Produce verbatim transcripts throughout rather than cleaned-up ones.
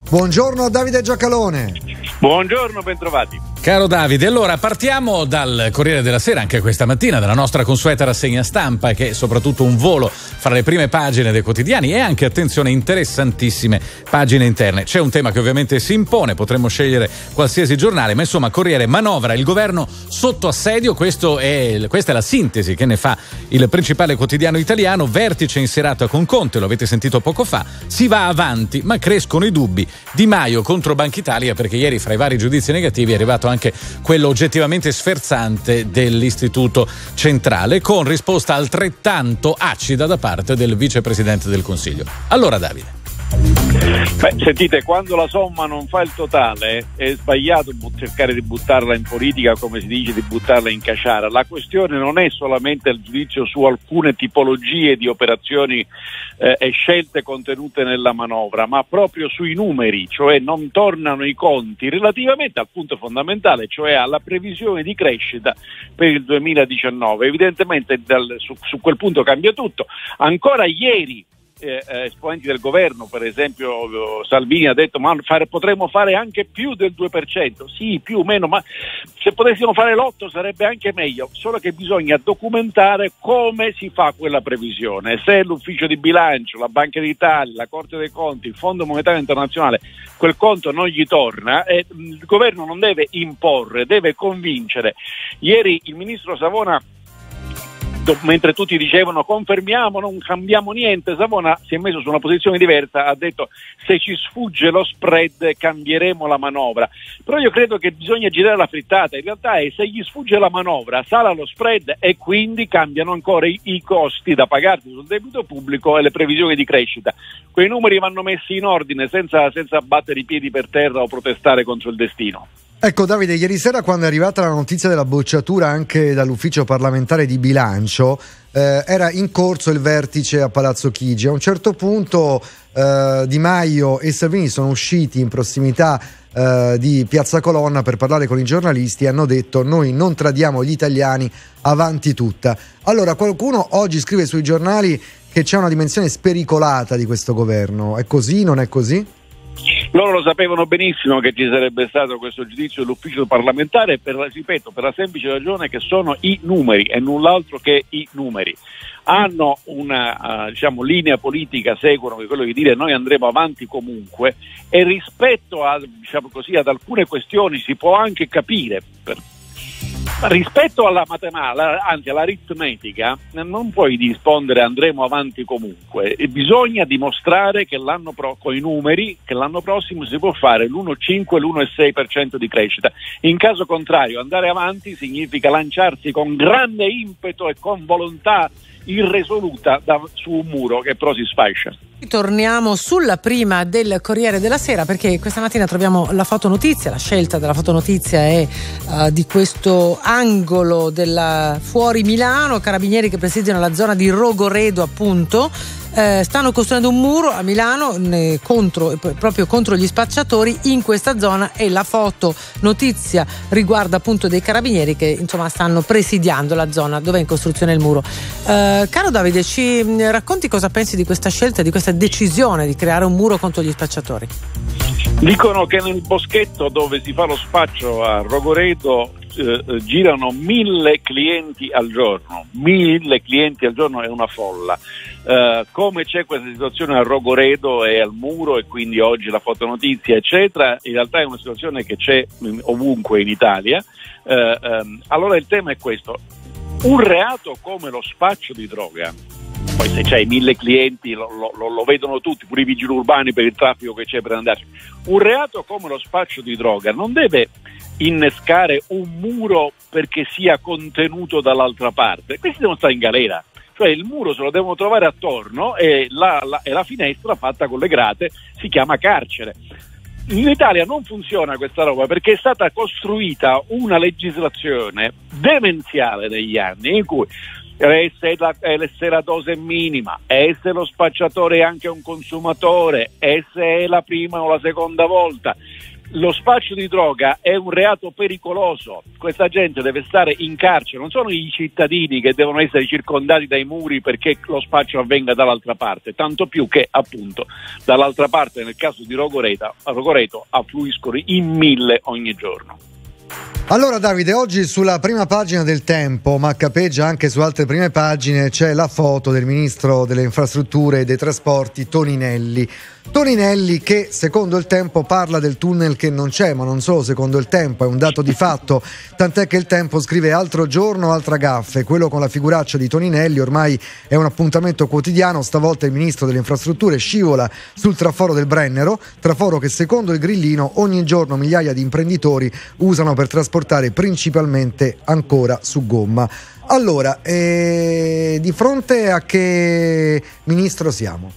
Buongiorno Davide Giacalone. Buongiorno, bentrovati. Caro Davide, allora partiamo dal Corriere della Sera, anche questa mattina, dalla nostra consueta rassegna stampa, che è soprattutto un volo fra le prime pagine dei quotidiani e anche, attenzione, interessantissime pagine interne. C'è un tema che ovviamente si impone, potremmo scegliere qualsiasi giornale, ma insomma Corriere: manovra, il governo sotto assedio. Questo è, questa è la sintesi che ne fa il principale quotidiano italiano. Vertice in serata con Conte, lo avete sentito poco fa, si va avanti ma crescono i dubbi. Di Maio contro Banca Italia, perché ieri fra i vari giudizi negativi è arrivato anche quello oggettivamente sferzante dell'Istituto Centrale, con risposta altrettanto acida da parte del vicepresidente del Consiglio. Allora Davide. Beh, sentite, quando la somma non fa il totale è sbagliato cercare di buttarla in politica, come si dice, di buttarla in caciara. La questione non è solamente il giudizio su alcune tipologie di operazioni eh, e scelte contenute nella manovra, ma proprio sui numeri, cioè non tornano i conti relativamente al punto fondamentale, cioè alla previsione di crescita per il duemiladiciannove. Evidentemente dal, su, su quel punto cambia tutto. Ancora ieri Eh, esponenti del governo, per esempio Salvini ha detto ma fare, potremmo fare anche più del due per cento. Sì, più o meno, ma se potessimo fare l'otto sarebbe anche meglio, solo che bisogna documentare come si fa quella previsione. Se l'ufficio di bilancio, la Banca d'Italia, la Corte dei Conti, il Fondo Monetario Internazionale quel conto non gli torna, eh, il governo non deve imporre, deve convincere. Ieri il ministro Savona, mentre tutti dicevano confermiamo, non cambiamo niente, Savona si è messo su una posizione diversa, ha detto se ci sfugge lo spread cambieremo la manovra. Però io credo che bisogna girare la frittata, in realtà è se gli sfugge la manovra sala lo spread e quindi cambiano ancora i, i costi da pagarsi sul debito pubblico e le previsioni di crescita. Quei numeri vanno messi in ordine senza, senza battere i piedi per terra o protestare contro il destino. Ecco Davide, ieri sera quando è arrivata la notizia della bocciatura anche dall'ufficio parlamentare di bilancio, eh, era in corso il vertice a Palazzo Chigi. A un certo punto eh, Di Maio e Salvini sono usciti in prossimità eh, di Piazza Colonna per parlare con i giornalisti e hanno detto noi non tradiamo gli italiani, avanti tutta. Allora qualcuno oggi scrive sui giornali che c'è una dimensione spericolata di questo governo, è così, non è così? Loro lo sapevano benissimo che ci sarebbe stato questo giudizio dell'ufficio parlamentare, per, ripeto, per la semplice ragione che sono i numeri e null'altro che i numeri. Hanno una uh, diciamo, linea politica, seguono quello di dire noi andremo avanti comunque, e rispetto a, diciamo così, ad alcune questioni si può anche capire. Per, rispetto alla matematica, anzi all'aritmetica, non puoi rispondere andremo avanti comunque, e bisogna dimostrare che l'anno pro, con i numeri, che l'anno prossimo si può fare l'uno virgola cinque e l'uno virgola sei per cento di crescita. In caso contrario andare avanti significa lanciarsi con grande impeto e con volontà irresoluta da, su un muro che però si sfascia. Torniamo sulla prima del Corriere della Sera, perché questa mattina troviamo la fotonotizia. La scelta della fotonotizia è uh, di questo angolo della fuori Milano, carabinieri che presidiano la zona di Rogoredo appunto. Eh, stanno costruendo un muro a Milano ne, contro, proprio contro gli spacciatori in questa zona, e la foto notizia riguarda appunto dei carabinieri che insomma stanno presidiando la zona dove è in costruzione il muro. Eh, caro Davide, ci racconti cosa pensi di questa scelta, di questa decisione di creare un muro contro gli spacciatori? Dicono che nel boschetto dove si fa lo spaccio a Rogoredo eh, girano mille clienti al giorno, mille clienti al giorno è una folla. Uh, come c'è questa situazione a Rogoredo e al muro, e quindi oggi la fotonotizia eccetera, in realtà è una situazione che c'è ovunque in Italia. Uh, um, allora il tema è questo: un reato come lo spaccio di droga, poi se c'hai mille clienti lo, lo, lo vedono tutti, pure i vigili urbani per il traffico che c'è per andarci, un reato come lo spaccio di droga non deve innescare un muro perché sia contenuto dall'altra parte, questi devono stare in galera. Cioè il muro se lo devono trovare attorno e la, la, e la finestra fatta con le grate si chiama carcere. In Italia non funziona questa roba perché è stata costruita una legislazione demenziale negli anni in cui se la, se la dose è minima, e se lo spacciatore è anche un consumatore, e se è la prima o la seconda volta. lo spaccio di droga è un reato pericoloso, questa gente deve stare in carcere, non sono i cittadini che devono essere circondati dai muri perché lo spaccio avvenga dall'altra parte, tanto più che appunto dall'altra parte nel caso di Rogoreto, Rogoreto affluiscono in mille ogni giorno. Allora Davide, oggi sulla prima pagina del Tempo, ma capeggia anche su altre prime pagine, c'è la foto del ministro delle infrastrutture e dei trasporti Toninelli. Toninelli che secondo il Tempo parla del tunnel che non c'è, ma non solo secondo il Tempo, è un dato di fatto, tant'è che il Tempo scrive altro giorno, altra gaffe, quello con la figuraccia di Toninelli ormai è un appuntamento quotidiano, stavolta il ministro delle infrastrutture scivola sul traforo del Brennero, traforo che secondo il grillino ogni giorno migliaia di imprenditori usano per trasportare principalmente ancora su gomma. Allora, eh, di fronte a che ministro siamo?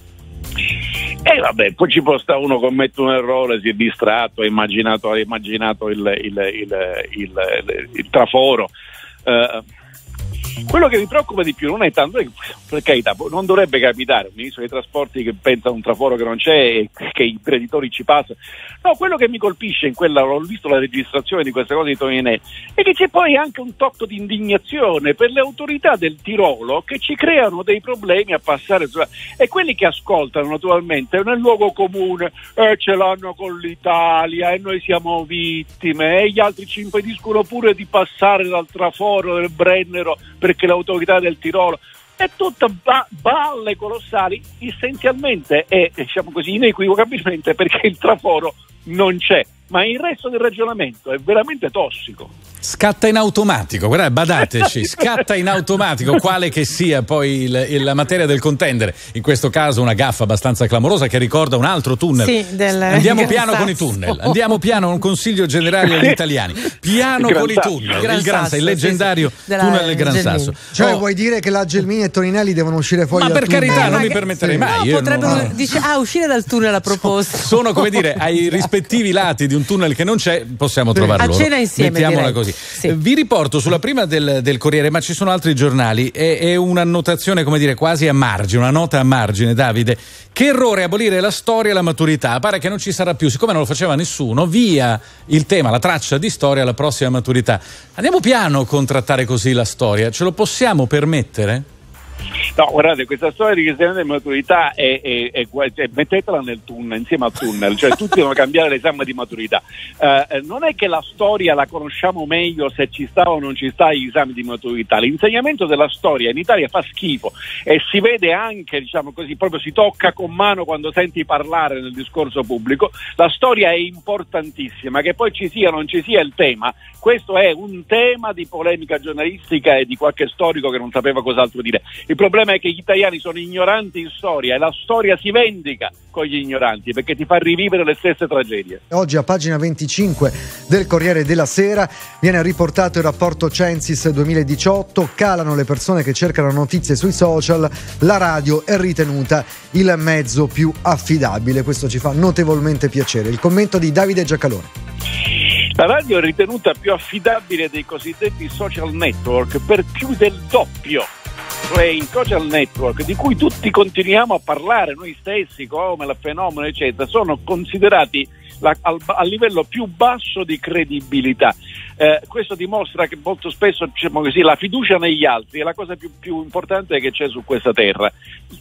E eh vabbè, poi ci può stare uno commette un errore, si è distratto, ha immaginato, ha immaginato il, il, il, il, il, il traforo. Uh, quello che mi preoccupa di più non è tanto, per carità, non dovrebbe capitare un ministro dei trasporti che pensa a un traforo che non c'è e che i creditori ci passano. No, quello che mi colpisce in quella, ho visto la registrazione di queste cose di Toninelli, è che c'è poi anche un tocco di indignazione per le autorità del Tirolo che ci creano dei problemi a passare su, e quelli che ascoltano naturalmente nel luogo comune, eh, ce l'hanno con l'Italia e noi siamo vittime e gli altri ci impediscono pure di passare dal traforo del Brennero perché l'autorità del Tirolo è tutta ba- balle colossali, essenzialmente e diciamo così inequivocabilmente perché il traforo non c'è, ma il resto del ragionamento è veramente tossico. Scatta in automatico, guardate, badateci, scatta in automatico, quale che sia poi il, il, la materia del contendere. In questo caso una gaffa abbastanza clamorosa che ricorda un altro tunnel. Sì, del andiamo Gran piano Sasso. Con i tunnel, andiamo piano, un consiglio generale agli italiani. Piano con i tunnel, il, Gran Gran Sasso, il leggendario sì, sì. tunnel del Gran Gelmini. Sasso. Cioè oh. vuoi dire che la Gelmini e Toninelli devono uscire fuori ma dal per carità tunnel? non eh, mi permetterei sì. mai. No, io potrebbero non... dice, ah, uscire dal tunnel a proposito. Sono come dire ai rispettivi lati di un tunnel che non c'è, possiamo trovarlo. A cena insieme, mettiamola direi. così. Sì. Vi riporto sulla prima del, del Corriere, ma ci sono altri giornali, è, è un'annotazione come dire quasi a margine, una nota a margine. Davide, che errore abolire la storia e la maturità, pare che non ci sarà più, siccome non lo faceva nessuno, via il tema, la traccia di storia alla prossima maturità. Andiamo piano con trattare così la storia, ce lo possiamo permettere? No, guardate, questa storia di cristianità e maturità è, è, è, è mettetela nel tunnel, insieme al tunnel, cioè tutti devono cambiare l'esame di maturità. Uh, non è che la storia la conosciamo meglio se ci sta o non ci sta gli esami di maturità. L'insegnamento della storia in Italia fa schifo e si vede anche, diciamo così, proprio si tocca con mano quando senti parlare nel discorso pubblico. La storia è importantissima, che poi ci sia o non ci sia il tema. Questo è un tema di polemica giornalistica e di qualche storico che non sapeva cos'altro dire. Il problema è che gli italiani sono ignoranti in storia e la storia si vendica con gli ignoranti perché ti fa rivivere le stesse tragedie. Oggi a pagina venticinque del Corriere della Sera viene riportato il rapporto Censis duemiladiciotto, calano le persone che cercano notizie sui social, la radio è ritenuta il mezzo più affidabile, questo ci fa notevolmente piacere. Il commento di Davide Giacalone. La radio è ritenuta più affidabile dei cosiddetti social network per più del doppio. Cioè i social network di cui tutti continuiamo a parlare noi stessi come il fenomeno eccetera sono considerati la, al, al livello più basso di credibilità. Eh, questo dimostra che molto spesso, diciamo così, la fiducia negli altri è la cosa più, più importante che c'è su questa terra.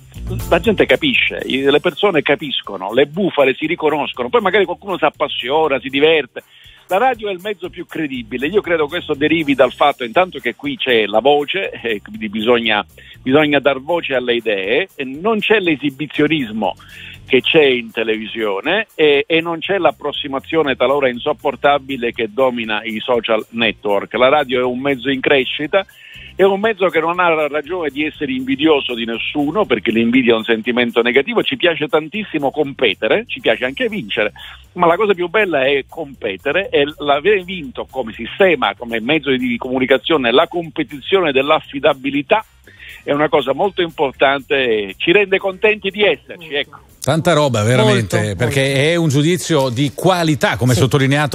La gente capisce, le persone capiscono, le bufale si riconoscono, poi magari qualcuno si appassiona, si diverte. La radio è il mezzo più credibile. Io credo che questo derivi dal fatto intanto che qui c'è la voce, e quindi bisogna, bisogna dar voce alle idee, e non c'è l'esibizionismo che c'è in televisione e, e non c'è l'approssimazione talora insopportabile che domina i social network. La radio è un mezzo in crescita, è un mezzo che non ha ragione di essere invidioso di nessuno, perché l'invidia è un sentimento negativo. Ci piace tantissimo competere, ci piace anche vincere, ma la cosa più bella è competere, e l'aver vinto come sistema, come mezzo di comunicazione, la competizione dell'affidabilità è una cosa molto importante e ci rende contenti di esserci, ecco. Tanta roba veramente, molto, perché molto. È un giudizio di qualità, come sì. sottolineato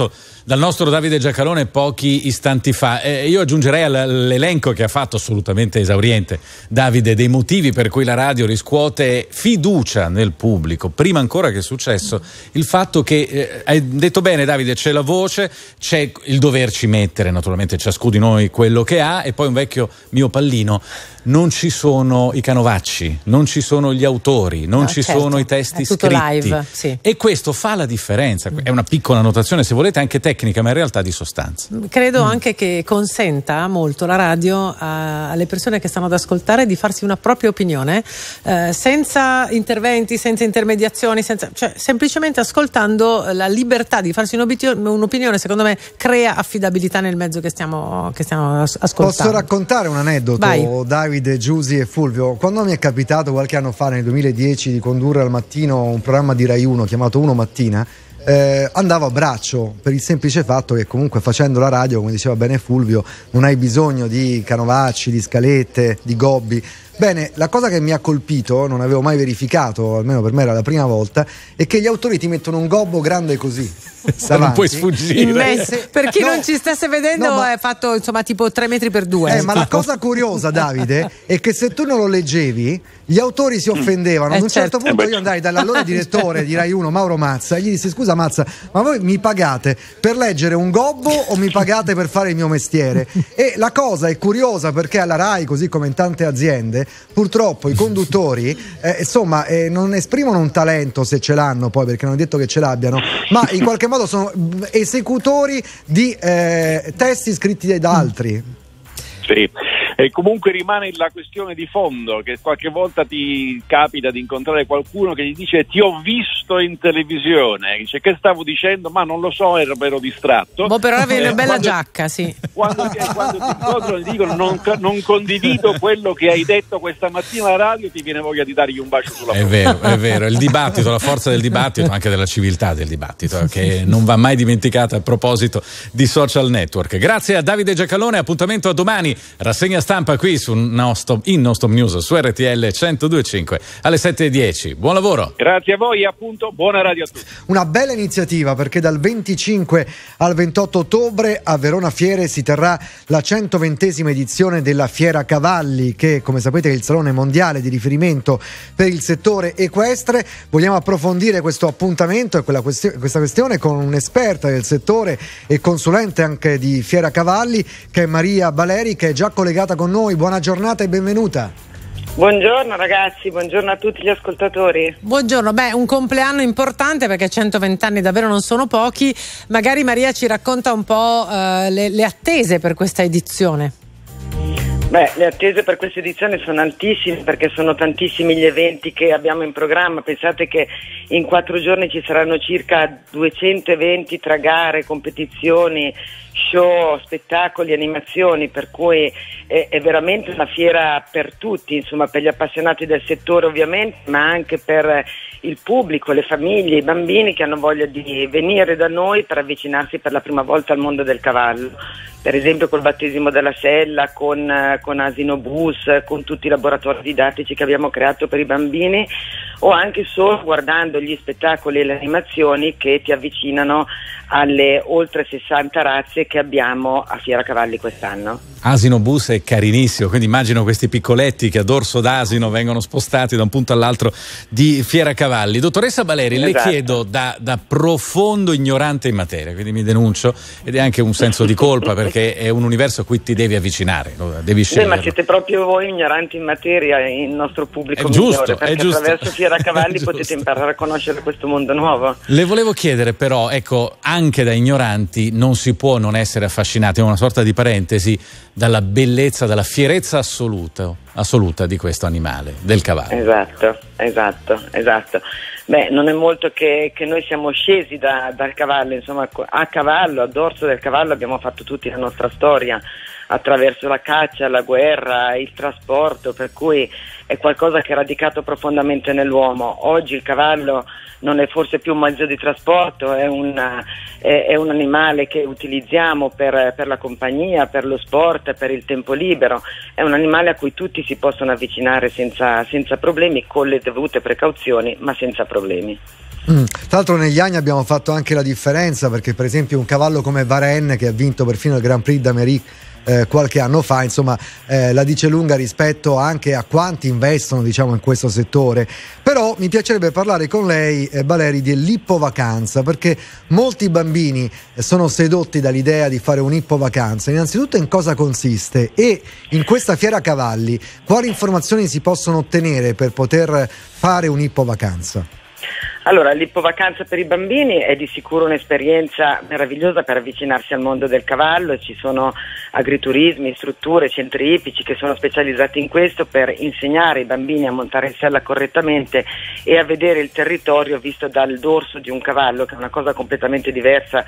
dal nostro Davide Giacalone pochi istanti fa. Eh, io aggiungerei all'elenco che ha fatto, assolutamente esauriente, Davide, dei motivi per cui la radio riscuote fiducia nel pubblico. Prima ancora che è successo il fatto che, eh, hai detto bene Davide, c'è la voce, c'è il doverci mettere naturalmente ciascuno di noi quello che ha, e poi un vecchio mio pallino: non ci sono i canovacci, non ci sono gli autori, non no, ci certo, sono i testi è tutto scritti live, sì. E questo fa la differenza. È una piccola notazione, se volete anche tecnica, ma in realtà di sostanza. Credo mm. anche che consenta molto la radio a, alle persone che stanno ad ascoltare di farsi una propria opinione, eh, senza interventi, senza intermediazioni, senza, cioè semplicemente ascoltando. La libertà di farsi un'opinione, secondo me, crea affidabilità nel mezzo che stiamo, che stiamo ascoltando. Posso raccontare un aneddoto, Vai. Davide, Giusy e Fulvio? Quando mi è capitato qualche anno fa, nel duemiladieci, di condurre al mattino un programma di Rai uno chiamato Uno Mattina, eh, andavo a braccio, per il semplice fatto che comunque facendo la radio, come diceva bene Fulvio, non hai bisogno di canovacci, di scalette, di gobbi. Bene, la cosa che mi ha colpito, non avevo mai verificato, almeno per me era la prima volta, è che gli autori ti mettono un gobbo grande così. Non puoi sfuggire. Immenso. Per chi no, non ci stesse vedendo, no, ma, è fatto insomma tipo tre metri per due. Eh, ma la cosa curiosa, Davide, è che se tu non lo leggevi, gli autori si offendevano. Eh, Ad un certo. certo punto io andai dall'allora direttore di Rai uno, Mauro Mazza, e gli dissi: scusa Mazza, ma voi mi pagate per leggere un gobbo o mi pagate per fare il mio mestiere? E la cosa è curiosa perché alla Rai, così come in tante aziende, purtroppo i conduttori eh, insomma eh, non esprimono un talento, se ce l'hanno poi, perché non è detto che ce l'abbiano, ma in qualche modo sono esecutori di eh, testi scritti da altri. Sì, e comunque rimane la questione di fondo, che qualche volta ti capita di incontrare qualcuno che gli dice: ti ho visto in televisione, dice: che stavo dicendo? Ma non lo so, ero, ero distratto. Boh, però avevi una bella quando, giacca, sì. Quando, quando ti incontrano ti dicono: non, non condivido quello che hai detto questa mattina alla radio, ti viene voglia di dargli un bacio sulla bocca. È vero, è vero, il dibattito, la forza del dibattito, anche della civiltà del dibattito, che non va mai dimenticata a proposito di social network. Grazie a Davide Giacalone, appuntamento a domani, rassegna stampa qui su nostro, in nostro news su R T L centodue e cinque alle sette e dieci. Buon lavoro. Grazie a voi, appunto, buona radio a tutti. Una bella iniziativa, perché dal venticinque al ventotto ottobre a Verona Fiere si terrà la centoventesima edizione della Fiera Cavalli, che come sapete è il salone mondiale di riferimento per il settore equestre. Vogliamo approfondire questo appuntamento e quella questi- questa questione con un'esperta del settore e consulente anche di Fiera Cavalli, che è Maria Baleri, che è già collegata con noi. Buona giornata e benvenuta. Buongiorno ragazzi, buongiorno a tutti gli ascoltatori. Buongiorno, beh, un compleanno importante, perché centoventi anni davvero non sono pochi. Magari Maria ci racconta un po' eh, le, le attese per questa edizione. Beh, le attese per questa edizione sono altissime, perché sono tantissimi gli eventi che abbiamo in programma. Pensate che in quattro giorni ci saranno circa duecento eventi tra gare, competizioni, show, spettacoli, animazioni, per cui è, è veramente una fiera per tutti, insomma, per gli appassionati del settore ovviamente, ma anche per il pubblico, le famiglie, i bambini che hanno voglia di venire da noi per avvicinarsi per la prima volta al mondo del cavallo. Per esempio col battesimo della sella, con, con Asino Bus, con tutti i laboratori didattici che abbiamo creato per i bambini, o anche solo guardando gli spettacoli e le animazioni che ti avvicinano alle oltre sessanta razze che abbiamo a Fiera Cavalli quest'anno. Asino Bus è carinissimo, quindi immagino questi piccoletti che a dorso d'asino vengono spostati da un punto all'altro di Fiera Cavalli. Dottoressa Baleri, esatto. Le chiedo da, da profondo ignorante in materia, quindi mi denuncio, ed è anche un senso di colpa perché è un universo a cui ti devi avvicinare, devi scegliere. Sì, ma siete proprio voi ignoranti in materia, il nostro pubblico è giusto, migliore, perché è giusto. Attraverso Fiera Cavalli potete imparare a conoscere questo mondo nuovo. Le volevo chiedere però, ecco, anche da ignoranti non si può non essere affascinati, è una sorta di parentesi, dalla bellezza, dalla fierezza assoluta, assoluta di questo animale, del cavallo. Esatto, esatto, esatto. Beh, non è molto che, che noi siamo scesi da, dal cavallo, insomma, a cavallo, a dorso del cavallo abbiamo fatto tutti la nostra storia, attraverso la caccia, la guerra, il trasporto, per cui è qualcosa che è radicato profondamente nell'uomo. Oggi il cavallo non è forse più un mezzo di trasporto, è un, è, è un animale che utilizziamo per, per la compagnia, per lo sport, per il tempo libero. È un animale a cui tutti si possono avvicinare senza, senza problemi, con le dovute precauzioni, ma senza problemi. Mm. Tra l'altro negli anni abbiamo fatto anche la differenza, perché per esempio un cavallo come Varenne, che ha vinto perfino il Grand Prix d'Amérique Eh, qualche anno fa, insomma, eh, la dice lunga rispetto anche a quanti investono, diciamo, in questo settore. Però mi piacerebbe parlare con lei, eh, Valeri, dell'ippovacanza, perché molti bambini eh, sono sedotti dall'idea di fare un'ippovacanza. Innanzitutto, in cosa consiste? E in questa fiera cavalli quali informazioni si possono ottenere per poter fare un'ippovacanza? Allora, l'ippovacanza per i bambini è di sicuro un'esperienza meravigliosa per avvicinarsi al mondo del cavallo. Ci sono agriturismi, strutture, centri ippici che sono specializzati in questo, per insegnare ai bambini a montare in sella correttamente e a vedere il territorio visto dal dorso di un cavallo, che è una cosa completamente diversa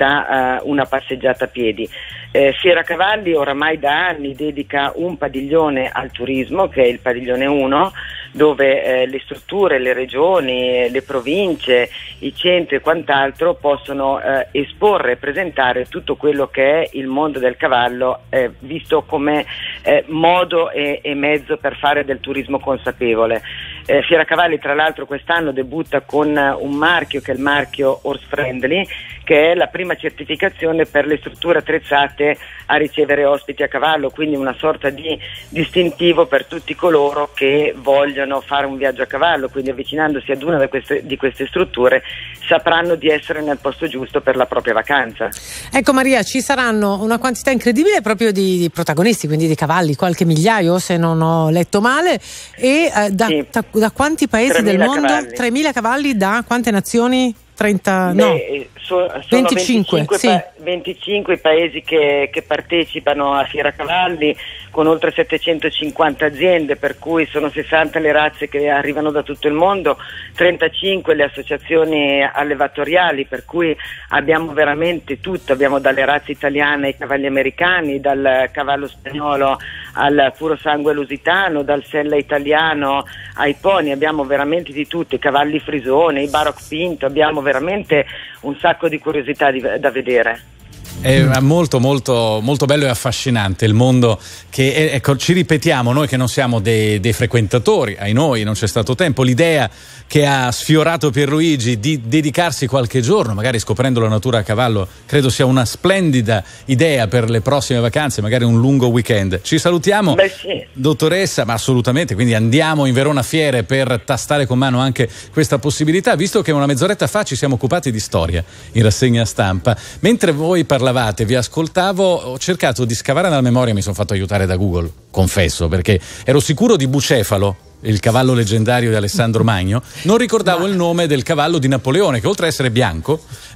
da uh, una passeggiata a piedi. Eh, Fiera Cavalli oramai da anni dedica un padiglione al turismo, che è il padiglione uno, dove eh, le strutture, le regioni, le province, i centri e quant'altro possono eh, esporre e presentare tutto quello che è il mondo del cavallo, eh, visto come eh, modo e, e mezzo per fare del turismo consapevole. Eh, Fiera Cavalli tra l'altro quest'anno debutta con un marchio che è il marchio Horse Friendly, che è la prima certificazione per le strutture attrezzate a ricevere ospiti a cavallo, quindi una sorta di distintivo per tutti coloro che vogliono fare un viaggio a cavallo, quindi avvicinandosi ad una di queste, di queste strutture sapranno di essere nel posto giusto per la propria vacanza. Ecco Maria, ci saranno una quantità incredibile proprio di, di protagonisti, quindi di cavalli, qualche migliaio se non ho letto male, e eh, da, sì. da, da quanti paesi del mondo? Cavalli. tremila cavalli da quante nazioni? trenta, Beh, no, so, sono venticinque, venticinque, sì. pa- venticinque paesi che, che partecipano a Fiera Cavalli, con oltre settecentocinquanta aziende, per cui sono sessanta le razze che arrivano da tutto il mondo, trentacinque le associazioni allevatoriali, per cui abbiamo veramente tutto, abbiamo dalle razze italiane ai cavalli americani, dal cavallo spagnolo al puro sangue lusitano, dal sella italiano ai pony, abbiamo veramente di tutto, i cavalli frisone, i Baroque Pinto, abbiamo veramente un sacco di curiosità di, da vedere. È molto molto molto bello e affascinante il mondo che, ecco, ci ripetiamo noi che non siamo dei, dei frequentatori, ai noi non c'è stato tempo, l'idea che ha sfiorato Pierluigi di dedicarsi qualche giorno, magari scoprendo la natura a cavallo, credo sia una splendida idea per le prossime vacanze, magari un lungo weekend. Ci salutiamo. Beh, sì. Dottoressa, ma assolutamente, quindi andiamo in Verona Fiere per tastare con mano anche questa possibilità, visto che una mezz'oretta fa ci siamo occupati di storia in rassegna stampa. Mentre voi parlavate, vi ascoltavo, ho cercato di scavare nella memoria, mi sono fatto aiutare da Google, confesso, perché ero sicuro di Bucefalo, il cavallo leggendario di Alessandro Magno, non ricordavo il nome del cavallo di Napoleone, che oltre a essere bianco,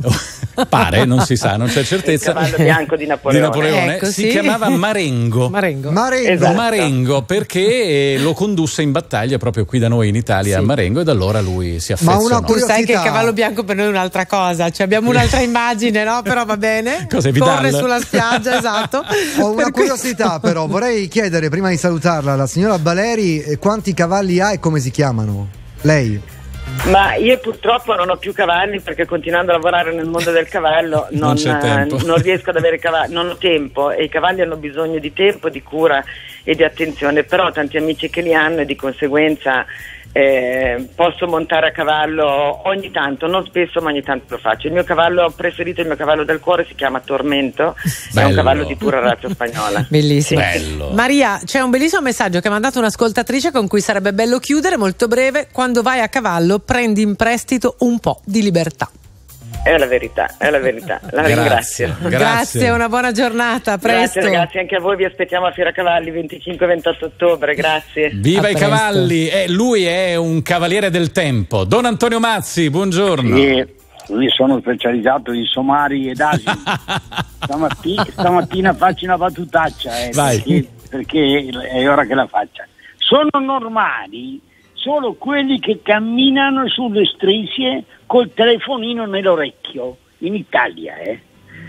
pare, non si sa, non c'è certezza, il cavallo bianco di Napoleone, di Napoleone ecco, si sì. chiamava Marengo. Marengo. Marengo. Esatto. Marengo, perché lo condusse in battaglia proprio qui da noi in Italia, Sì. a Marengo, e da allora lui si Ma affezionò. una Tu sai curiosità. che il cavallo bianco per noi è un'altra cosa, cioè abbiamo un'altra immagine, no? Però va bene. Cos'è, Vidal? Corre sulla spiaggia, esatto. Ho una Per cui- curiosità però, vorrei chiedere prima di salutarla alla signora Valeri eh, quanti cavalli ha e come si chiamano? Lei? Ma io purtroppo non ho più cavalli, perché continuando a lavorare nel mondo del cavallo non, Non c'è tempo. eh, non riesco ad avere cavalli, non ho tempo, e i cavalli hanno bisogno di tempo, di cura e di attenzione, però ho tanti amici che li hanno e di conseguenza eh, posso montare a cavallo ogni tanto, non spesso ma ogni tanto lo faccio. Il mio cavallo preferito, il mio cavallo del cuore si chiama Tormento, è Bello. un cavallo di pura razza spagnola. Bellissimo. Bello. Maria, c'è un bellissimo messaggio che ha mandato un'ascoltatrice con cui sarebbe bello chiudere, molto breve: quando vai a cavallo prendi in prestito un po' di libertà. È la verità, è la verità, la Grazie. ringrazio. Grazie. Grazie, una buona giornata, a presto. Grazie ragazzi, anche a voi, vi aspettiamo a Fiera Cavalli venticinque ventotto ottobre, grazie. Viva A i presto. cavalli! Eh, lui è un cavaliere del tempo. Don Antonio Mazzi, buongiorno. Sì, io sono specializzato in somari ed asini. Stamattina, stamattina faccio una battutaccia, eh, Vai. perché, perché è ora che la faccia. Sono normali solo quelli che camminano sulle strisce col telefonino nell'orecchio, in Italia, eh?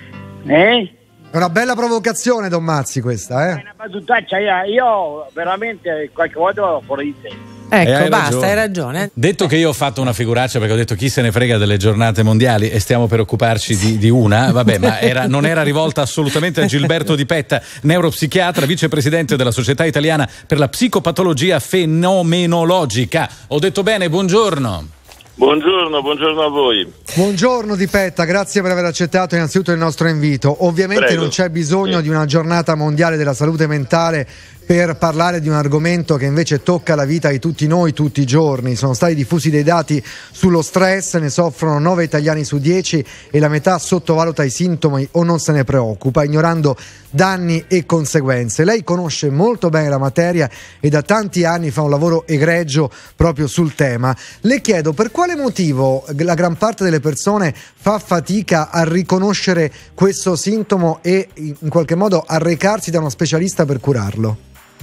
Eh? È una bella provocazione, Don Mazzi, questa, È eh? una battutaccia, io, io veramente qualche volta vado fuori di testa. Eh, Ecco, hai basta, ragione. hai ragione. Detto che io ho fatto una figuraccia, perché ho detto chi se ne frega delle giornate mondiali e stiamo per occuparci di, di una, vabbè, ma era, non era rivolta assolutamente a Gilberto Di Petta, neuropsichiatra, vicepresidente della Società Italiana per la Psicopatologia Fenomenologica. Ho detto bene, buongiorno. Buongiorno, buongiorno a voi. Buongiorno Di Petta, grazie per aver accettato innanzitutto il nostro invito. Ovviamente Prego. Non c'è bisogno sì. di una giornata mondiale della salute mentale per parlare di un argomento che invece tocca la vita di tutti noi tutti i giorni. Sono stati diffusi dei dati sullo stress, ne soffrono nove italiani su dieci e la metà sottovaluta i sintomi o non se ne preoccupa, ignorando danni e conseguenze. Lei conosce molto bene la materia e da tanti anni fa un lavoro egregio proprio sul tema. Le chiedo per quale motivo la gran parte delle persone fa fatica a riconoscere questo sintomo e in qualche modo a recarsi da uno specialista per curarlo.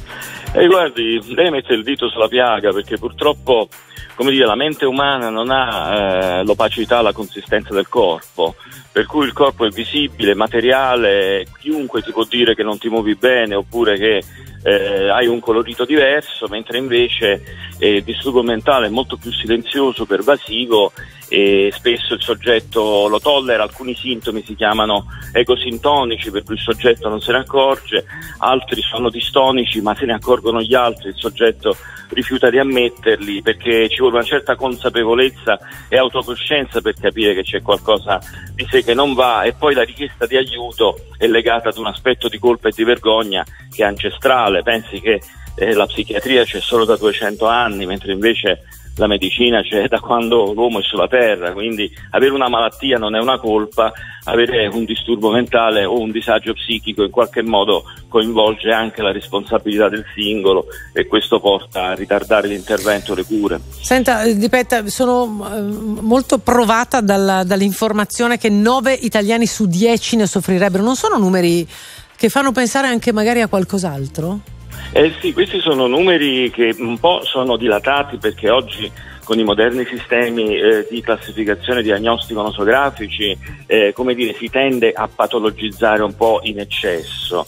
E guardi, lei mette il dito sulla piaga, perché purtroppo, come dire, la mente umana non ha eh, l'opacità, la consistenza del corpo, per cui il corpo è visibile, materiale, chiunque ti può dire che non ti muovi bene oppure che eh, hai un colorito diverso, mentre invece eh, il disturbo mentale è molto più silenzioso, pervasivo, e spesso il soggetto lo tollera. Alcuni sintomi si chiamano ecosintonici, per cui il soggetto non se ne accorge, altri sono distonici ma se ne accorgono gli altri, il soggetto rifiuta di ammetterli, perché ci vuole una certa consapevolezza e autocoscienza per capire che c'è qualcosa di sé che non va, e poi la richiesta di aiuto è legata ad un aspetto di colpa e di vergogna che è ancestrale. Pensi che eh, la psichiatria c'è solo da duecento anni, mentre invece la medicina c'è da quando l'uomo è sulla terra, quindi avere una malattia non è una colpa, avere un disturbo mentale o un disagio psichico in qualche modo coinvolge anche la responsabilità del singolo, e questo porta a ritardare l'intervento, le cure. Senta Di Petta, sono eh, molto provata dalla, dall'informazione che nove italiani su dieci ne soffrirebbero. Non sono numeri che fanno pensare anche magari a qualcos'altro? Eh sì, questi sono numeri che un po' sono dilatati, perché oggi con i moderni sistemi eh, di classificazione diagnostico-nosografici eh, come dire, si tende a patologizzare un po' in eccesso.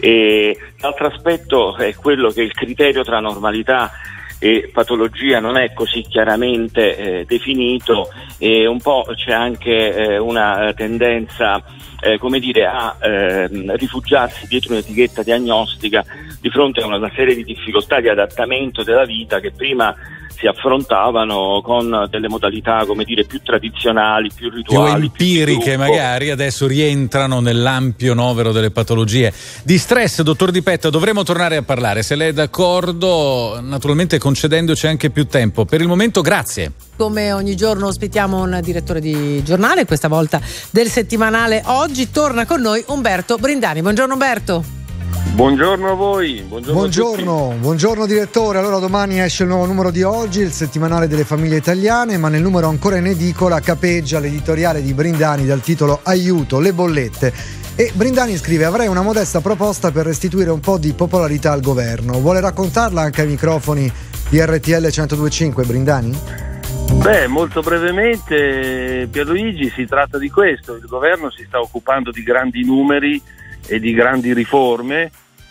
E l'altro aspetto è quello che il criterio tra normalità e patologia non è così chiaramente eh, definito, e un po' c'è anche eh, una tendenza eh, come dire a eh, rifugiarsi dietro un'etichetta diagnostica di fronte a una serie di difficoltà di adattamento della vita che prima si affrontavano con delle modalità, come dire, più tradizionali, più rituali, più empiriche, più magari adesso rientrano nell'ampio novero delle patologie. Di stress, dottor Di Petta, dovremo tornare a parlare, se lei è d'accordo, naturalmente concedendoci anche più tempo. Per il momento grazie. Come ogni giorno ospitiamo un direttore di giornale, questa volta del settimanale Oggi. Torna con noi Umberto Brindani. Buongiorno Umberto. Buongiorno a voi. Buongiorno, buongiorno, buongiorno direttore. Allora, domani esce il nuovo numero di Oggi, il settimanale delle famiglie italiane, ma nel numero ancora in edicola capeggia l'editoriale di Brindani dal titolo Aiuto, le bollette. E Brindani scrive: avrei una modesta proposta per restituire un po' di popolarità al governo. Vuole raccontarla anche ai microfoni di R T L centodue e cinque, Brindani? Beh, molto brevemente, Pierluigi, si tratta di questo. Il governo si sta occupando di grandi numeri e di grandi riforme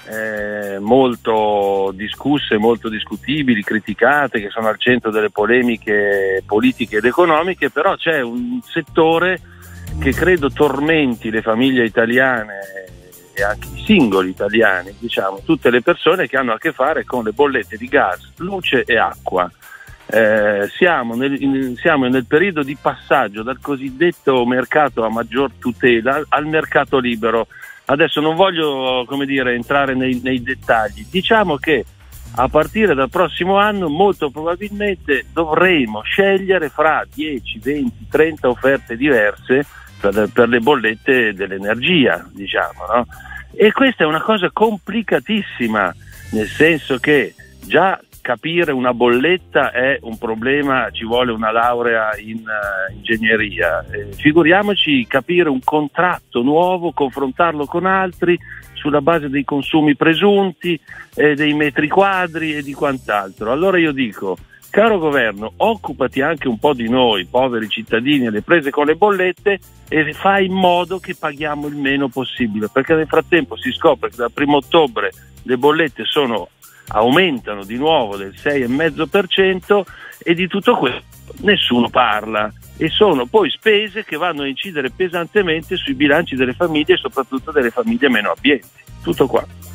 eh, molto discusse, molto discutibili, criticate, che sono al centro delle polemiche politiche ed economiche, però c'è un settore che credo tormenti le famiglie italiane e anche i singoli italiani, diciamo, tutte le persone che hanno a che fare con le bollette di gas, luce e acqua. Eh, siamo, nel, in, siamo nel periodo di passaggio dal cosiddetto mercato a maggior tutela al mercato libero. Adesso non voglio, come dire, entrare nei, nei dettagli. Diciamo che a partire dal prossimo anno molto probabilmente dovremo scegliere fra dieci, venti, trenta offerte diverse per, per le bollette dell'energia, diciamo, no? E questa è una cosa complicatissima, nel senso che già capire una bolletta è un problema, ci vuole una laurea in uh, ingegneria, eh, figuriamoci capire un contratto nuovo, confrontarlo con altri sulla base dei consumi presunti, eh, dei metri quadri e di quant'altro. Allora io dico, caro governo, occupati anche un po' di noi, poveri cittadini, alle prese con le bollette, e fai in modo che paghiamo il meno possibile, perché nel frattempo si scopre che dal primo ottobre le bollette sono aumentano di nuovo del sei virgola cinque per cento e di tutto questo nessuno parla, e sono poi spese che vanno a incidere pesantemente sui bilanci delle famiglie e soprattutto delle famiglie meno abbienti. Tutto qua.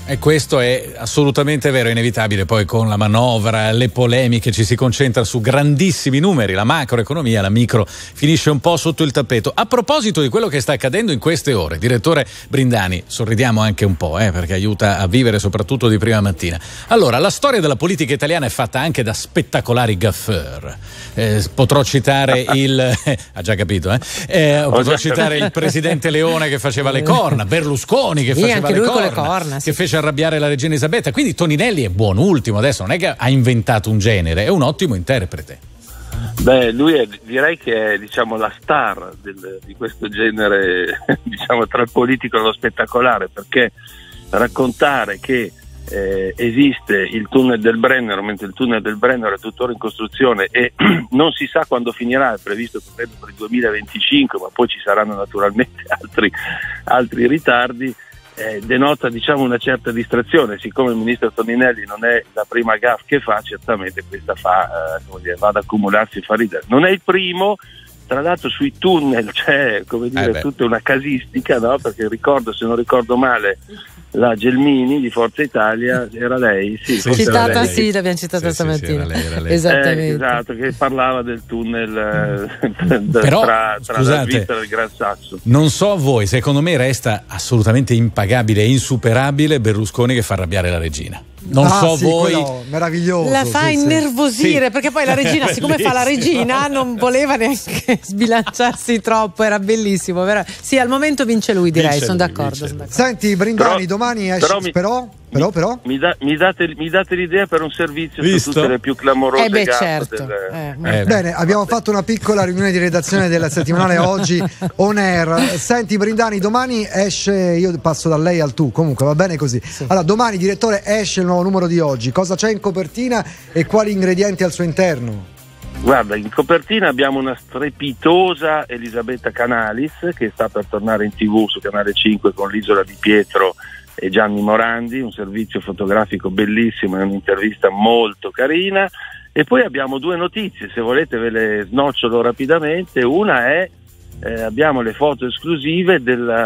E questo è assolutamente vero, è inevitabile. Poi con la manovra, le polemiche, ci si concentra su grandissimi numeri, la macroeconomia, la micro finisce un po' sotto il tappeto. A proposito di quello che sta accadendo in queste ore, direttore Brindani, sorridiamo anche un po', eh, perché aiuta a vivere soprattutto di prima mattina. Allora, la storia della politica italiana è fatta anche da spettacolari gaffeur. Eh, potrò citare il eh, ha già capito, eh? eh potrò citare il presidente Leone che faceva le corna, Berlusconi che sì, faceva anche le lui corna, con le corna, sì. Che fece arrabbiare la regina Elisabetta. Quindi Toninelli è buon ultimo, adesso non è che ha inventato un genere, è un ottimo interprete. Beh, lui è, direi che è, diciamo, la star del, di questo genere, diciamo, tra il politico e lo spettacolare, perché raccontare che eh, esiste il tunnel del Brennero, mentre il tunnel del Brennero è tuttora in costruzione e non si sa quando finirà, è previsto per il duemilaventicinque, ma poi ci saranno naturalmente altri, altri ritardi. Eh, denota, diciamo, una certa distrazione. Siccome il ministro Toninelli non è la prima gaffe che fa, certamente questa fa, eh, come dire, va ad accumularsi e fa ridere. Non è il primo, tra l'altro sui tunnel c'è, come dire, eh tutta una casistica, no? Perché ricordo, se non ricordo male, la Gelmini di Forza Italia era lei, sì, sì citata, lei. Sì, l'abbiamo citata sì, stamattina. sì, era lei, era lei. Esattamente. Eh, esatto, che parlava del tunnel eh, Però, tra, tra scusate, la Svizzera e il Gran Sasso. Non so voi, secondo me resta assolutamente impagabile e insuperabile Berlusconi che fa arrabbiare la regina. Non ah, so sì, voi, meraviglioso. La fa sì, innervosire sì. perché poi la regina, siccome fa la regina, non voleva neanche sbilanciarsi troppo. Era bellissimo, vero? Sì, al momento vince lui, direi. Vince sono, lui, d'accordo, vince sono lui. d'accordo. Senti Brindani, Però, domani esce però mi- però però, però? Mi, da, mi, date, mi date l'idea per un servizio Visto? su tutte le più clamorose Eh beh, gaffe certo. del- Eh, Eh, Bene, abbiamo fatto una piccola riunione di redazione della settimanale Oggi On Air. Senti Brindani, domani esce, io passo da lei al tu, comunque va bene così. Allora, domani, direttore, esce il nuovo numero di Oggi. Cosa c'è in copertina e quali ingredienti al suo interno? Guarda, in copertina abbiamo una strepitosa Elisabetta Canalis che sta per tornare in tv su Canale cinque con l'Isola di Pietro e Gianni Morandi, un servizio fotografico bellissimo e un'intervista molto carina. E poi abbiamo due notizie, se volete ve le snocciolo rapidamente. Una è eh, abbiamo le foto esclusive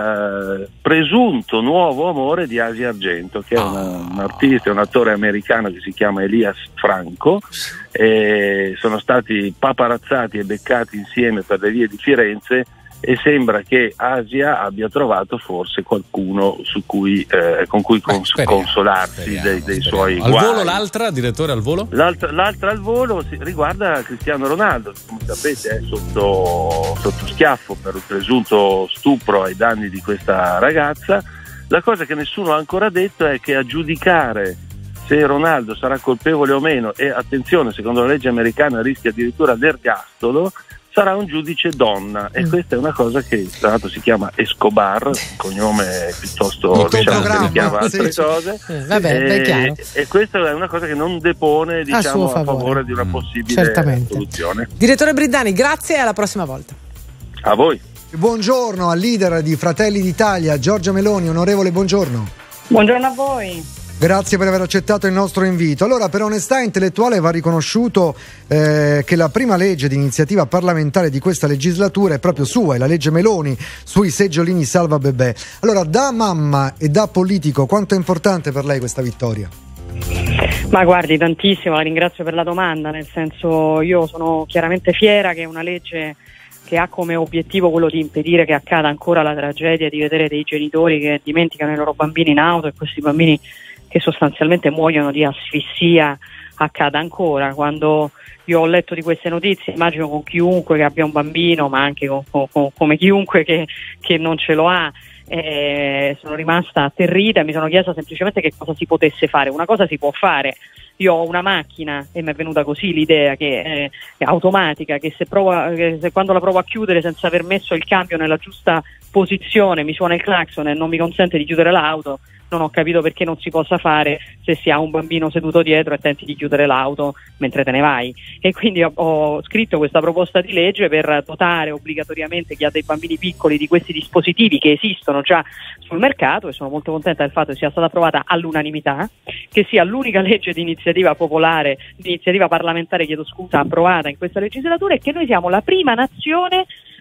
del uh, presunto nuovo amore di Asia Argento, che è una, un artista, un attore americano che si chiama Elias Franco, e sono stati paparazzati e beccati insieme per le vie di Firenze e sembra che Asia abbia trovato forse qualcuno su cui, eh, con cui cons- Beh, speriamo, consolarsi speriamo, dei, dei speriamo. suoi Al guai. volo l'altra, direttore, al volo? L'altra, l'altra al volo si, riguarda Cristiano Ronaldo, che come sapete è sotto, sotto schiaffo per un presunto stupro ai danni di questa ragazza. La cosa che nessuno ha ancora detto è che a giudicare se Ronaldo sarà colpevole o meno, e attenzione, secondo la legge americana rischia addirittura l'ergastolo, sarà un giudice donna, e questa è una cosa che tra l'altro si chiama Escobar, un cognome piuttosto, diciamo, che richiama altre sì. cose, Eh, vabbè, beh, è chiaro. e, e questa è una cosa che non depone, diciamo, suo a favore. favore di una Mm. possibile Certamente. soluzione. Direttore Brindani, grazie e alla prossima volta. A voi. Buongiorno al leader di Fratelli d'Italia, Giorgia Meloni. Onorevole, buongiorno. Buongiorno a voi. Grazie per aver accettato il nostro invito. Allora, per onestà intellettuale va riconosciuto eh, che la prima legge di iniziativa parlamentare di questa legislatura è proprio sua, è la legge Meloni sui seggiolini salva bebè. Allora, da mamma e da politico, quanto è importante per lei questa vittoria? Ma guardi, tantissimo, la ringrazio per la domanda, nel senso, io sono chiaramente fiera che una legge che ha come obiettivo quello di impedire che accada ancora la tragedia di vedere dei genitori che dimenticano i loro bambini in auto e questi bambini che sostanzialmente muoiono di asfissia accada ancora. Quando io ho letto di queste notizie, immagino con chiunque che abbia un bambino, ma anche con, con, come chiunque che, che non ce lo ha, eh, sono rimasta atterrita e mi sono chiesta semplicemente che cosa si potesse fare. Una cosa si può fare. Io ho una macchina e mi è venuta così l'idea che è, è automatica, che se, prova, che se quando la provo a chiudere senza aver messo il cambio nella giusta posizione mi suona il clacson e non mi consente di chiudere l'auto, non ho capito perché non si possa fare se si ha un bambino seduto dietro e tenti di chiudere l'auto mentre te ne vai. E quindi ho, ho scritto questa proposta di legge per dotare obbligatoriamente chi ha dei bambini piccoli di questi dispositivi che esistono già sul mercato, e sono molto contenta del fatto che sia stata approvata all'unanimità, che sia l'unica legge di iniziativa popolare, di iniziativa parlamentare, chiedo scusa, approvata in questa legislatura, e che noi siamo la prima nazione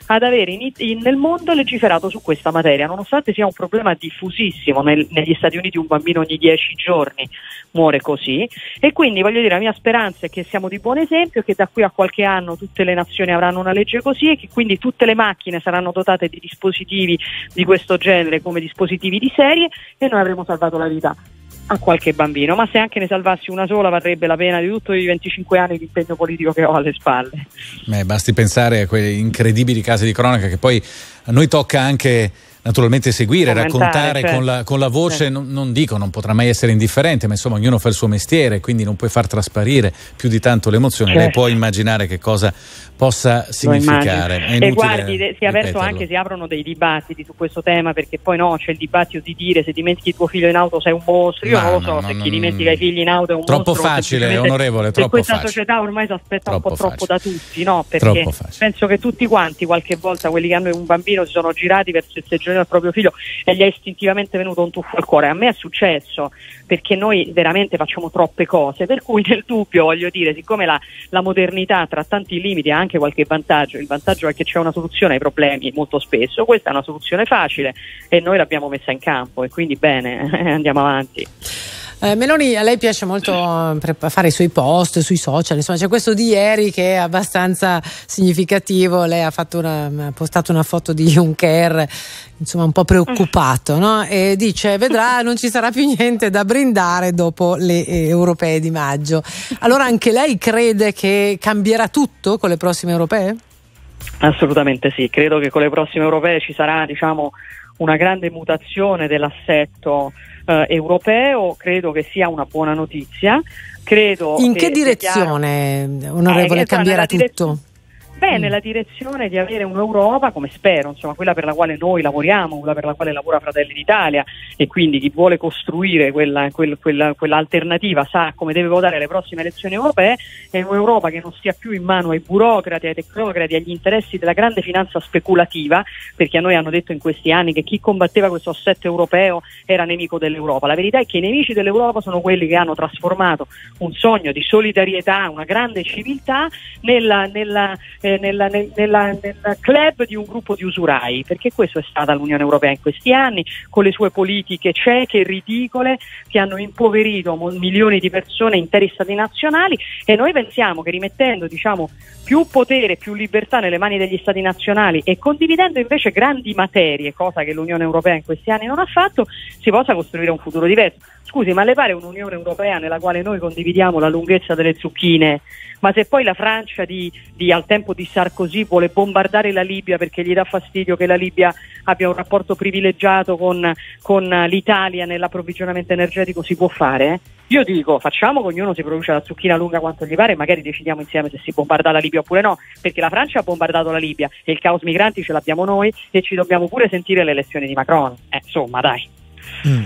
ad avere in, in, nel mondo legiferato su questa materia, nonostante sia un problema diffusissimo. Nel, negli Stati Uniti un bambino ogni dieci giorni muore così, e quindi voglio dire, la mia speranza è che siamo di buon esempio, che da qui a qualche anno tutte le nazioni avranno una legge così e che quindi tutte le macchine saranno dotate di dispositivi di questo genere come dispositivi di serie, e noi avremo salvato la vita a qualche bambino. Ma se anche ne salvassi una sola varrebbe la pena di tutto i venticinque anni di impegno politico che ho alle spalle. Beh, basti pensare a quegli incredibili casi di cronaca che poi a noi tocca anche naturalmente seguire, raccontare, certo, con, la, con la voce, certo. non, non dico, non potrà mai essere indifferente, ma insomma ognuno fa il suo mestiere, quindi non puoi far trasparire più di tanto l'emozione, certo. Lei può immaginare che cosa possa significare. È e guardi, si è aperto anche, si aprono dei dibattiti su questo tema, perché poi no, c'è il dibattito di dire se dimentichi tuo figlio in auto sei un mostro. Io ma non lo so, no, se no, chi dimentica i figli in auto è un troppo mostro. Troppo facile, onorevole, troppo questa facile. società ormai si aspetta troppo un po' troppo facile. da tutti, no? Perché penso che tutti quanti qualche volta, quelli che hanno un bambino, si sono girati verso il seggiolino del proprio figlio e gli è istintivamente venuto un tuffo al cuore. A me è successo, perché noi veramente facciamo troppe cose, per cui nel dubbio, voglio dire, siccome la, la modernità tra tanti limiti ha anche qualche vantaggio, il vantaggio è che c'è una soluzione ai problemi molto spesso, questa è una soluzione facile e noi l'abbiamo messa in campo, e quindi bene, andiamo avanti. Eh, Meloni, a lei piace molto fare i suoi post sui social, insomma c'è questo di ieri che è abbastanza significativo. Lei ha, fatto una, ha postato una foto di Juncker, insomma un po' preoccupato, no? E dice: vedrà, non ci sarà più niente da brindare dopo le eh, europee di maggio. Allora anche lei crede che cambierà tutto con le prossime europee? Assolutamente sì, credo che con le prossime europee ci sarà, diciamo, una grande mutazione dell'assetto eh, europeo. Credo che sia una buona notizia. Credo In che che direzione, chiaro, onorevole, eh, cambierà tutto? Beh, nella direzione di avere un'Europa, come spero, insomma, quella per la quale noi lavoriamo, quella per la quale lavora Fratelli d'Italia, e quindi chi vuole costruire quella, quella, quella, quell'alternativa sa come deve votare alle prossime elezioni europee. È un'Europa che non stia più in mano ai burocrati, ai tecnocrati, agli interessi della grande finanza speculativa, perché a noi hanno detto in questi anni che chi combatteva questo assetto europeo era nemico dell'Europa. La verità è che i nemici dell'Europa sono quelli che hanno trasformato un sogno di solidarietà, una grande civiltà, nella, nella Nella, nella, nel club di un gruppo di usurai, perché questo è stata l'Unione Europea in questi anni, con le sue politiche cieche e ridicole che hanno impoverito milioni di persone, interi stati nazionali. E noi pensiamo che rimettendo, diciamo, più potere, più libertà nelle mani degli stati nazionali e condividendo invece grandi materie, cosa che l'Unione Europea in questi anni non ha fatto, si possa costruire un futuro diverso. Scusi, ma le pare un'Unione Europea nella quale noi condividiamo la lunghezza delle zucchine, ma se poi la Francia di, di al tempo di Sarkozy vuole bombardare la Libia perché gli dà fastidio che la Libia abbia un rapporto privilegiato con, con l'Italia nell'approvvigionamento energetico, si può fare? Eh? Io dico, facciamo che ognuno si produce la zucchina lunga quanto gli pare e magari decidiamo insieme se si bombarda la Libia oppure no, perché la Francia ha bombardato la Libia e il caos migranti ce l'abbiamo noi e ci dobbiamo pure sentire le elezioni di Macron. Eh, insomma, dai. Mm.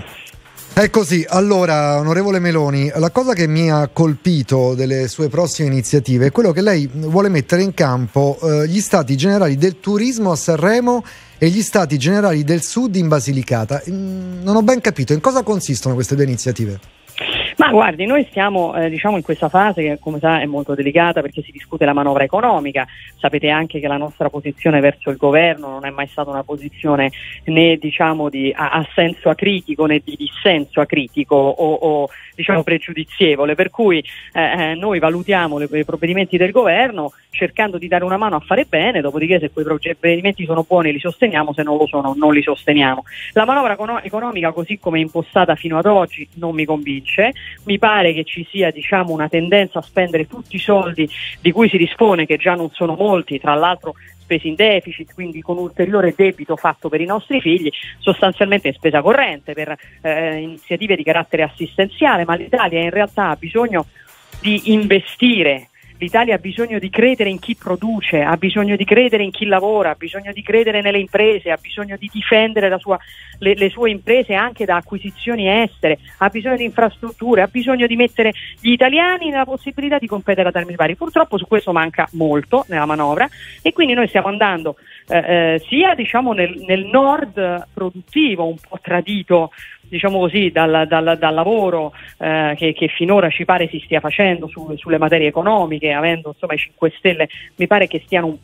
È così. Allora, onorevole Meloni, la cosa che mi ha colpito delle sue prossime iniziative è quello che lei vuole mettere in campo eh, gli stati generali del turismo a Sanremo e gli stati generali del sud in Basilicata. Non ho ben capito in cosa consistono queste due iniziative. Ma guardi, noi stiamo eh, diciamo in questa fase che, come sa, è molto delicata perché si discute la manovra economica. Sapete anche che la nostra posizione verso il governo non è mai stata una posizione né diciamo di a, a senso acritico né di dissenso acritico o, o diciamo pregiudizievole, per cui eh, noi valutiamo le, i provvedimenti del governo cercando di dare una mano a fare bene, dopodiché se quei provvedimenti sono buoni li sosteniamo, se non lo sono non li sosteniamo. La manovra economica così come è impostata fino ad oggi non mi convince. Mi pare che ci sia diciamo una tendenza a spendere tutti i soldi di cui si dispone, che già non sono molti, tra l'altro spesi in deficit, quindi con ulteriore debito fatto per i nostri figli, sostanzialmente in spesa corrente per eh, iniziative di carattere assistenziale, ma l'Italia in realtà ha bisogno di investire. L'Italia ha bisogno di credere in chi produce, ha bisogno di credere in chi lavora, ha bisogno di credere nelle imprese, ha bisogno di difendere la sua, le, le sue imprese anche da acquisizioni estere, ha bisogno di infrastrutture, ha bisogno di mettere gli italiani nella possibilità di competere a termini pari. Purtroppo su questo manca molto nella manovra e quindi noi stiamo andando eh, eh, sia diciamo nel, nel nord produttivo un po' tradito diciamo così dal, dal, dal lavoro eh, che, che finora ci pare si stia facendo su, sulle materie economiche, avendo insomma i cinque Stelle mi pare che stiano un po'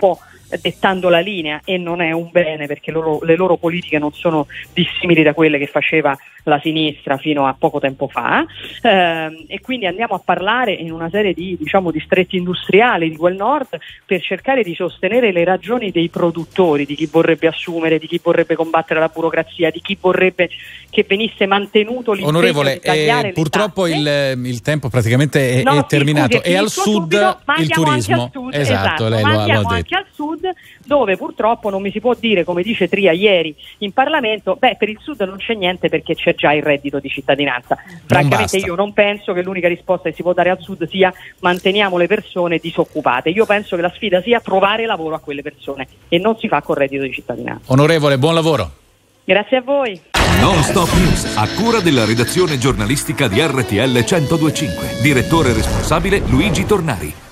dettando la linea, e non è un bene, perché loro, le loro politiche non sono dissimili da quelle che faceva la sinistra fino a poco tempo fa, eh, e quindi andiamo a parlare in una serie di, diciamo, distretti industriali di quel nord per cercare di sostenere le ragioni dei produttori, di chi vorrebbe assumere, di chi vorrebbe combattere la burocrazia, di chi vorrebbe che venisse mantenuto l'impegno Onorevole, di tagliare eh, purtroppo il, il tempo praticamente è, no, è terminato, scusi, e al sud subito, il turismo, anche al sud, esatto, esatto, lei ma lo, lo andiamo ha detto. anche al sud, dove purtroppo non mi si può dire, come dice Tria ieri in Parlamento, beh, per il sud non c'è niente perché c'è già il reddito di cittadinanza. Francamente io non penso che l'unica risposta che si può dare al sud sia manteniamo le persone disoccupate. Io penso che la sfida sia trovare lavoro a quelle persone, e non si fa con il reddito di cittadinanza. Onorevole, buon lavoro. Grazie a voi. Non Stop News, a cura della redazione giornalistica di R T L centodue e cinque. Direttore responsabile Luigi Tornari.